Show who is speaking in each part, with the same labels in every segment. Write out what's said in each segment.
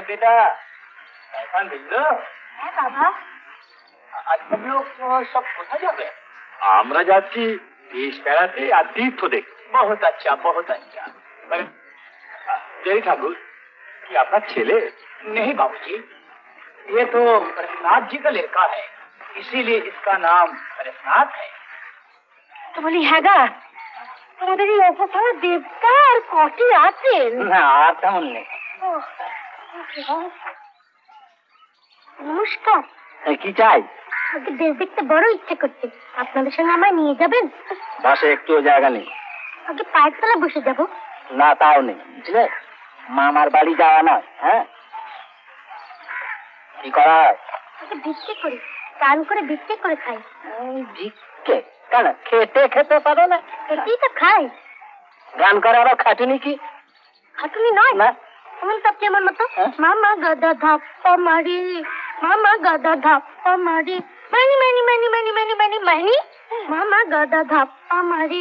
Speaker 1: बेटा এখন বুঝলো?
Speaker 2: হ্যাঁ বাবা।
Speaker 1: আর সব লোক সব কোথায় যাবে? আমরা যাচ্ছি দেশ বেড়াতে আর তীর্থ দেখতে। बहुत अच्छा बहुत अच्छा। जय ठाकुर कि आपका छेले? नहीं बाबूजी, ये तो परेशनाथ जी का लड़का है, इसीलिए इसका नाम परेशनाथ है।
Speaker 2: তো বলি হ্যাঁ গা, তোমাদের এই অপসারা দেবতা আর কটি আছেন?
Speaker 1: না আর তেমন নেই।
Speaker 2: নমস্কার।
Speaker 1: কি চাই?
Speaker 2: আগে দেশ দেখতে বড় ইচ্ছে করছে, আপনাদের সঙ্গে আমায় নিয়ে যাবেন?
Speaker 1: বাসে একটু জায়গা নেই।
Speaker 2: আগে পায়ের তলায় বসে যাবো।
Speaker 1: না তাও নেই, বুঝলে মামার বাড়ি যাওয়া নয়। হ্যাঁ কি করা?
Speaker 2: আগে ভিক্ষে করি, টান করে ভিক্ষে করে খাই।
Speaker 1: ভিক্ষে কেন? খেতে খেতে পারো না?
Speaker 2: এটাই তো খাই।
Speaker 1: গান করা আবার খাটুনি কি?
Speaker 2: খাটুনি নয়
Speaker 1: না।
Speaker 2: এমন সব আমার মতো মামা গাদা ধাপ্পা মারি, মামা গাদা ধাপ্পা মারি, মানি মানি মানি মানি মানি মানি মানি, মামা গাদা ধাপ্পা মারি।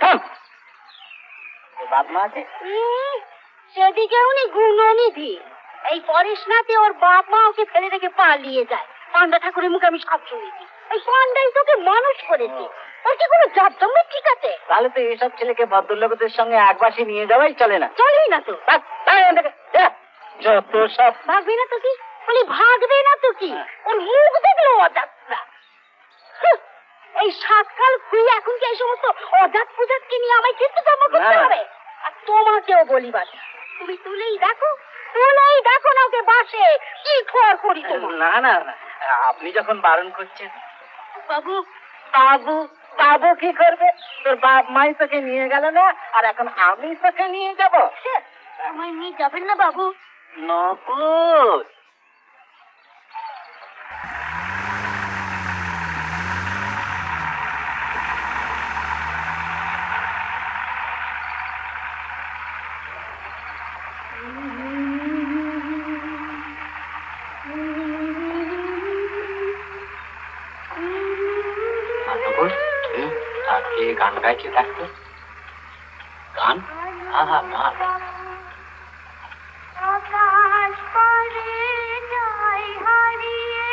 Speaker 1: বাপ মা আছে?
Speaker 2: সেদিকে উনি গুণনিধি। এই পরেশনাথে ওর বাপ মা ওকে ফেলে রেখে পালিয়ে যায়। পান্ডা ঠাকুরের মুখে আমি সব শুনেছি। এই পান্ডাই তোকে মানুষ করেছে। ওর কি কোনো জাত জন্ম ঠিক আছে?
Speaker 1: তাহলে তো এইসব ছেলেকে ভদ্রলোকদের সঙ্গে একবাসে নিয়ে যাওয়াই চলে না।
Speaker 2: চলেই না তো।
Speaker 1: যত সব।
Speaker 2: ভাগবে না তো কি? বলি ভাগবে না তো কি? ওর মুখ দেখলো অজাতরা। এই সাতকাল খুঁড়ে এখন কি এই সমস্ত অজাত পূজাতকে নিয়ে আমায় কিন্তু জমা করতে হবে? আর তোমাকেও বলি বাচ্চা, তুমি তুলেই দেখো না ওকে বাসে কি খোয়ার করি তোমার।
Speaker 1: না না না, আপনি যখন বারণ করছেন।
Speaker 2: বাবু
Speaker 1: বাবু বাবু কি করবে? তোর বাপ মাই তোকে নিয়ে গেল না, আর এখন আমি তোকে নিয়ে যাব?
Speaker 2: আমায় নিয়ে যাবেন না বাবু?
Speaker 1: নকুল গান গাইছে থাকতো। গান? হ্যাঁ হ্যাঁ গান।
Speaker 2: আকাশ পারে যাই হারিয়ে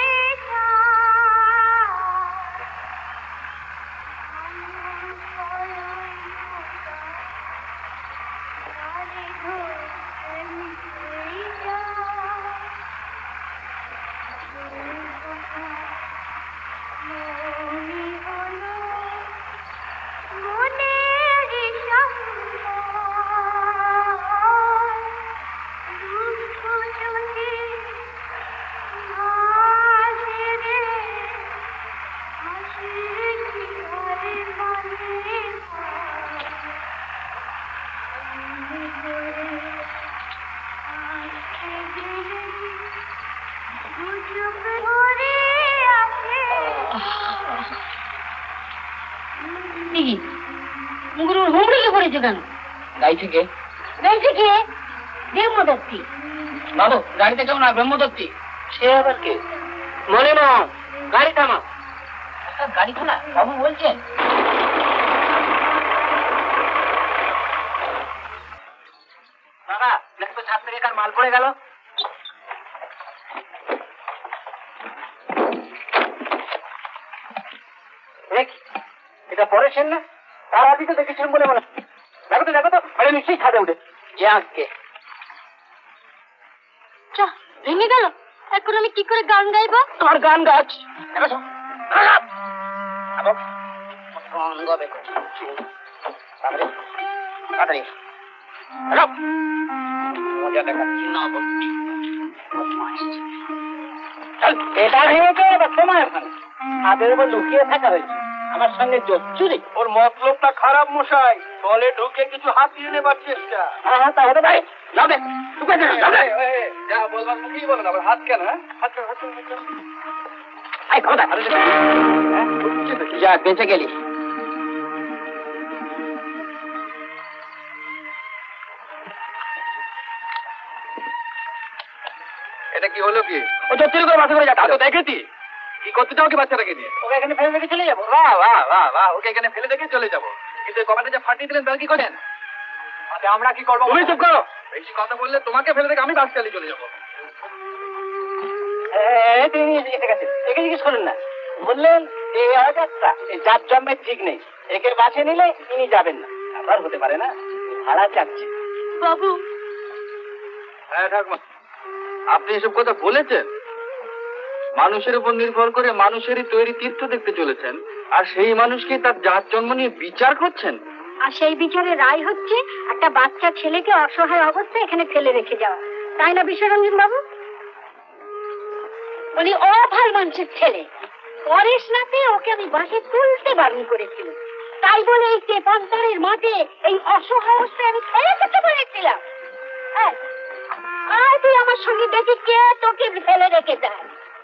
Speaker 1: গাইছে কে?
Speaker 2: ব্রহ্মদত্তি।
Speaker 1: বাবু গাড়িতে কেউ না, ব্রহ্মদত্তি। সে আবার কে? মনে নয়, গাড়ি থামা। গাড়ি থামা বাবু বলছেন। বাবা দেখো ছাদ থেকে কার মাল পড়ে গেল। এটা পরেছেন না? তার আগে তো দেখেছেন বলে মনে। দেখো তো আরে নিশ্চয়ই ছাদে উঠে যে আজকে
Speaker 2: ভেঙে গেল। এখন আমি কি করে গান গাইবো?
Speaker 1: তোমার গান গাছ মজা দেখাচ্ছি না। এটা ভেঙেছে সময় ওখানে ছাদের উপর লুকিয়ে থাকা হয়েছে। আমার সঙ্গে চুরি। ওর মতলবটা খারাপ মশাই। বলে ঢুকে কিছু হাতিয়ে নেবার চেষ্টা। হ্যাঁ হ্যাঁ তাহলে ভাই যাবে যা বলবার মুখেই বলো না, হাত কেন? যা বেঁচে গেলি। এটা কি হলো কি? ও চুরি করে বাসে করে যাচ্ছে। দেখেছি কি করতে চাও কি বাচ্চাটাকে নিয়ে? ওকে এখানে ফেলে রেখে চলে যাবো? বাহ বাহ বাহ বাহ, ওকে এখানে ফেলে রেখে চলে যাবো। কিন্তু কমান্ডে যে ফাটিয়ে দিলেন তাহলে কি করেন? আমরা কি করবো? তুমি চুপ করো। বেশি কথা বললে তোমাকে ফেলে রেখে আমি বাস চালিয়ে চলে যাবো। এসে গেছে, একে জিজ্ঞেস করুন না। বললেন এই অজাতটা যার জন্মের ঠিক নেই, একে বাসে নিলে ইনি যাবেন না। আবার হতে পারে না, ভাড়া চাচ্ছি।
Speaker 2: বাবু,
Speaker 1: হ্যাঁ ঠাকুমা, আপনি এসব কথা বলেছেন? মানুষের উপর নির্ভর করে মানুষেরই তৈরি তীর্থ দেখতে চলেছেন, আর সেই মানুষকে তার জাত জন্ম নিয়ে বিচার করছেন।
Speaker 2: আর সেই বিচারে রায় হচ্ছে একটা বাচ্চা ছেলেকে অসহায় অবস্থায় এখানে ফেলে রেখে যাওয়া, তাই না বিশ্বরঞ্জন বাবু? উনি অভাল মানুষের ছেলে, পরেশ নাতে ওকে আমি বাসে তুলতে বারণ করেছিল, তাই বলে এই তেপান্তরের মাঠে এই অসহায় অবস্থায় আমি ফেলে যেতে বলেছিলাম। আর তুই আমার সঙ্গে দেখি কে তোকে ফেলে রেখে যায়।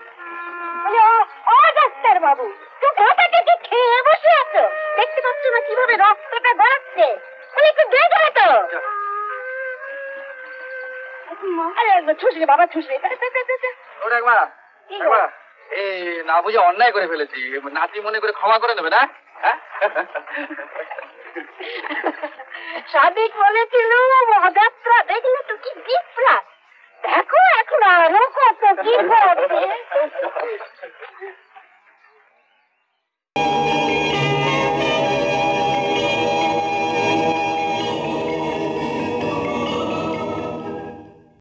Speaker 2: ও ডাক্তার বাবু, তুই ঘাটাকে কি খেয়ে বসে আছো? দেখতে পাচ্ছ না কিভাবে রক্তটা গড়াচ্ছে? একটু দেখে তো। আরে ছুসরে বাবা, ছুসরে।
Speaker 1: ওটা একবার এই না বুঝে অন্যায় করে ফেলেছি, নাতি মনে করে ক্ষমা করে নেবে না?
Speaker 2: সাদিক বলেছিল মহাযাত্রা দেখলে তো কি বিপ্রাট, দেখো এখন আরো কত কি ঘটছে।